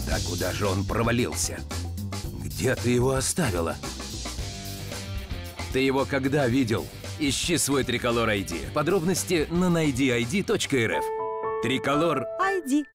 Тогда куда же он провалился? Где ты его оставила? Ты его когда видел? Ищи свой Триколор ID. Подробности на найдиid.рф. Триколор ID.